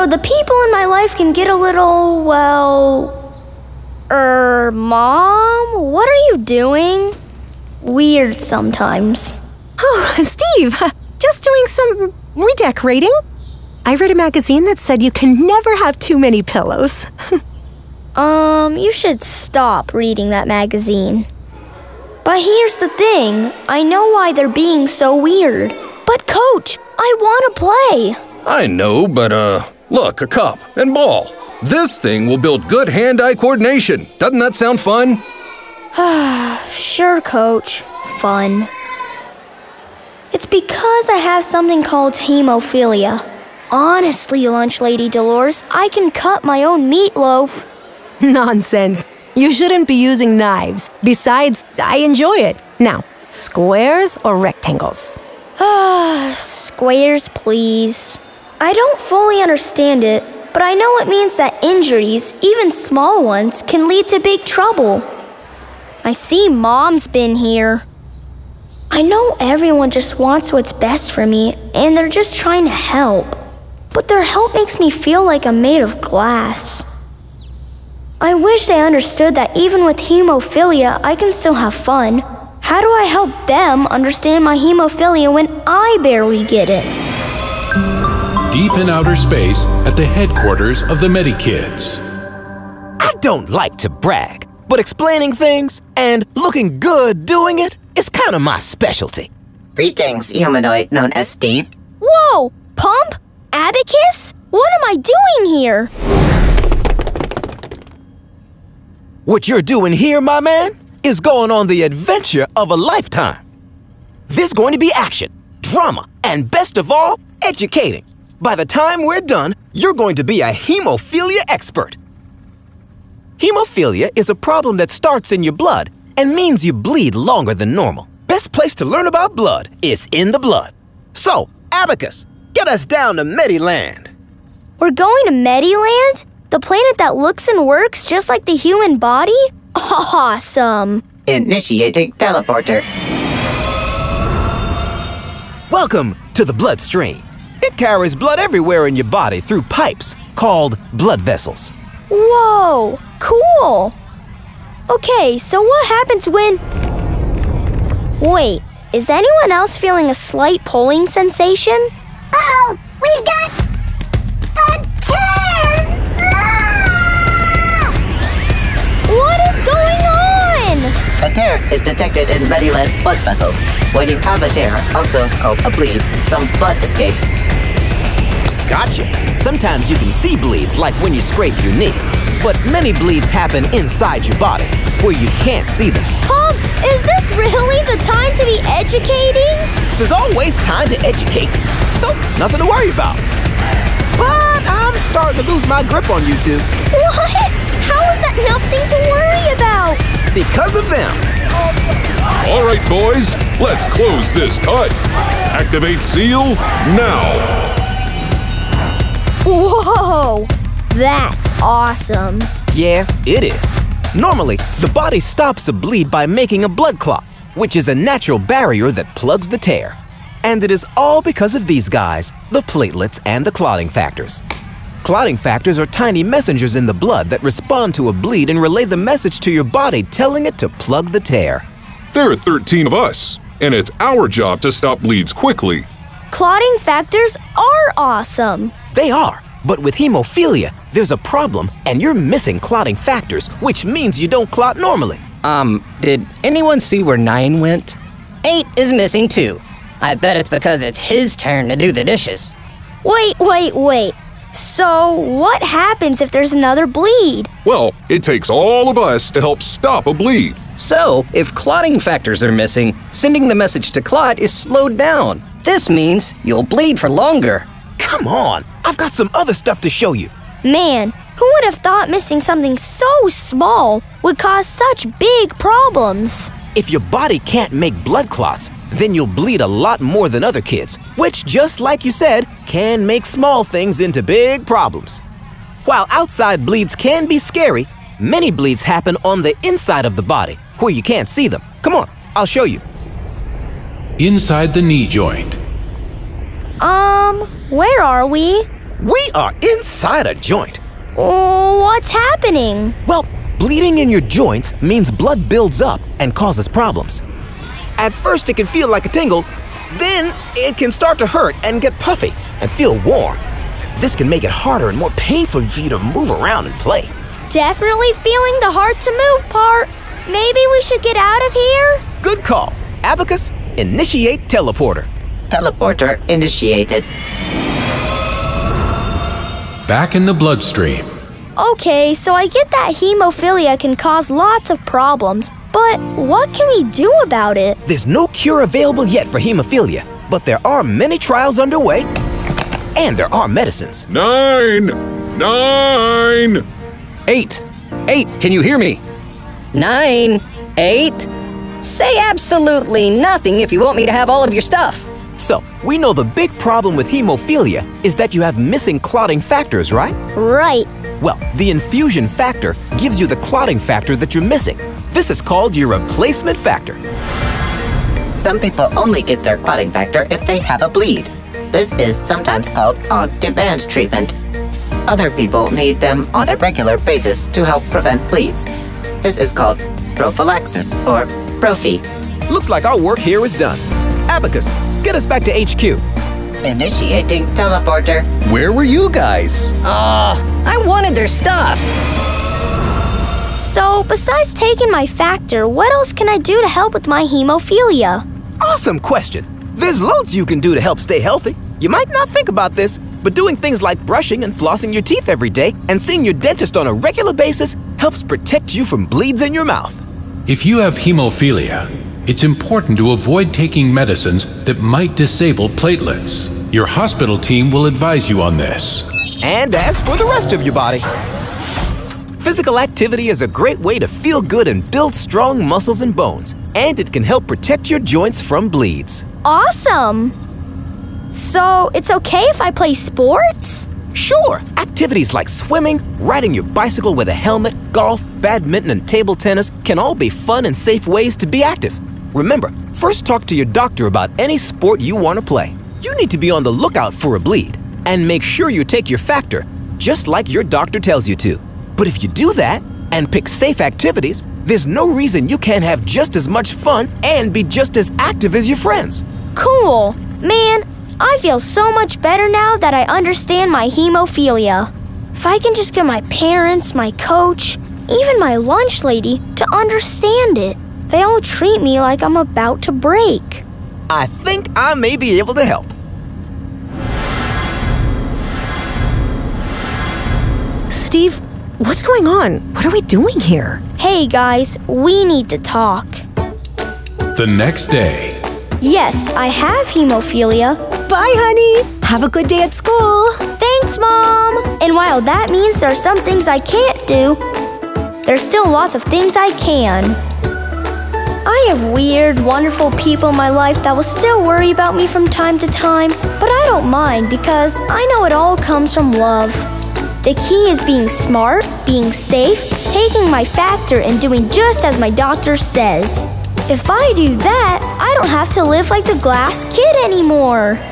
So the people in my life can get a little, well... Mom? What are you doing? Weird sometimes. Oh, Steve, just doing some redecorating. I read a magazine that said you can never have too many pillows. You should stop reading that magazine. But here's the thing. I know why they're being so weird. But Coach, I want to play. I know, but look, a cup and ball. This thing will build good hand-eye coordination. Doesn't that sound fun? Sure, Coach. Fun. It's because I have something called hemophilia. Honestly, Lunch Lady Dolores, I can cut my own meatloaf. Nonsense. You shouldn't be using knives. Besides, I enjoy it. Now, squares or rectangles? Squares, please. I don't fully understand it, but I know it means that injuries, even small ones, can lead to big trouble. I see Mom's been here. I know everyone just wants what's best for me, and they're just trying to help. But their help makes me feel like I'm made of glass. I wish they understood that even with hemophilia, I can still have fun. How do I help them understand my hemophilia when I barely get it? Deep in outer space at the headquarters of the MediKids. I don't like to brag, but explaining things and looking good doing it is kind of my specialty. Greetings, humanoid known as Steve. Whoa! Pump? Abacus? What am I doing here? What you're doing here, my man, is going on the adventure of a lifetime. There's going to be action, drama, and best of all, educating. By the time we're done, you're going to be a hemophilia expert. Hemophilia is a problem that starts in your blood and means you bleed longer than normal. Best place to learn about blood is in the blood. So, Abacus, get us down to Mediland. We're going to Mediland? The planet that looks and works just like the human body? Awesome! Initiating teleporter. Welcome to the bloodstream. It carries blood everywhere in your body through pipes called blood vessels. Whoa! Cool! Okay, so what happens when... Wait, is anyone else feeling a slight pulling sensation? Uh-oh! We've got a tear! What is going on? A tear is detected in Mediland's blood vessels. When you have a tear, also called a bleed, some blood escapes. Gotcha. Sometimes you can see bleeds like when you scrape your knee. But many bleeds happen inside your body, where you can't see them. Pump, is this really the time to be educating? There's always time to educate, so nothing to worry about. But I'm starting to lose my grip on you two. What? How is that nothing to worry about? Because of them. All right, boys, let's close this cut. Activate seal now. Whoa! That's awesome. Yeah, it is. Normally, the body stops a bleed by making a blood clot, which is a natural barrier that plugs the tear. And it is all because of these guys, the platelets and the clotting factors. Clotting factors are tiny messengers in the blood that respond to a bleed and relay the message to your body telling it to plug the tear. There are 13 of us, and it's our job to stop bleeds quickly. Clotting factors are awesome. They are, but with hemophilia, there's a problem and you're missing clotting factors, which means you don't clot normally. Did anyone see where 9 went? 8 is missing too. I bet it's because it's his turn to do the dishes. Wait. So, what happens if there's another bleed? Well, it takes all of us to help stop a bleed. So, if clotting factors are missing, sending the message to clot is slowed down. This means you'll bleed for longer. Come on, I've got some other stuff to show you. Man, who would have thought missing something so small would cause such big problems? If your body can't make blood clots, then you'll bleed a lot more than other kids, which, just like you said, can make small things into big problems. While outside bleeds can be scary, many bleeds happen on the inside of the body, where you can't see them. Come on, I'll show you. Inside the knee joint. Where are we? We are inside a joint. What's happening? Well, bleeding in your joints means blood builds up and causes problems. At first, it can feel like a tingle, then it can start to hurt and get puffy and feel warm. This can make it harder and more painful for you to move around and play. Definitely feeling the hard to move part. Maybe we should get out of here? Good call. Abacus, initiate teleporter. Teleporter initiated. Back in the bloodstream. Okay, so I get that hemophilia can cause lots of problems, but what can we do about it? There's no cure available yet for hemophilia, but there are many trials underway, and there are medicines. 9! 9! 8. 8, can you hear me? 9. 8. Say absolutely nothing if you want me to have all of your stuff. So, we know the big problem with hemophilia is that you have missing clotting factors, right? Right. Well, the infusion factor gives you the clotting factor that you're missing. This is called your replacement factor. Some people only get their clotting factor if they have a bleed. This is sometimes called on-demand treatment. Other people need them on a regular basis to help prevent bleeds. This is called prophylaxis or prophy. Looks like our work here is done. Abacus, get us back to HQ. Initiating teleporter. Where were you guys? I wanted their stuff. So, besides taking my factor, what else can I do to help with my hemophilia? Awesome question. There's loads you can do to help stay healthy. You might not think about this, but doing things like brushing and flossing your teeth every day and seeing your dentist on a regular basis helps protect you from bleeds in your mouth. If you have hemophilia, it's important to avoid taking medicines that might disable platelets. Your hospital team will advise you on this. And as for the rest of your body, physical activity is a great way to feel good and build strong muscles and bones, and it can help protect your joints from bleeds. Awesome! So, it's okay if I play sports? Sure, activities like swimming, riding your bicycle with a helmet, golf, badminton, and table tennis can all be fun and safe ways to be active. Remember, first talk to your doctor about any sport you want to play. You need to be on the lookout for a bleed, and make sure you take your factor, just like your doctor tells you to. But if you do that, and pick safe activities, there's no reason you can't have just as much fun and be just as active as your friends. Cool! Man, I feel so much better now that I understand my hemophilia. If I can just get my parents, my coach, even my lunch lady to understand it, they all treat me like I'm about to break. I think I may be able to help. Steve, what's going on? What are we doing here? Hey guys, we need to talk. The next day. Yes, I have hemophilia. Bye, honey. Have a good day at school. Thanks, Mom! And while that means there are some things I can't do, there's still lots of things I can. I have weird, wonderful people in my life that will still worry about me from time to time, but I don't mind because I know it all comes from love. The key is being smart, being safe, taking my factor, and doing just as my doctor says. If I do that, I don't have to live like the glass kid anymore.